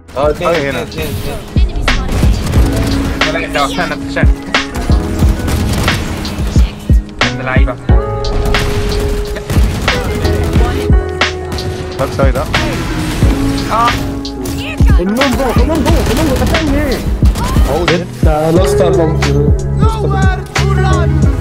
اه اتنين حاجة هنا. اتنين. لا لا استنى ابن لعيبه. باك سايد ها. كلهم جوه كلهم جوه كلهم جوه. انت بتعمل ايه؟ هو انت لاست اربعة.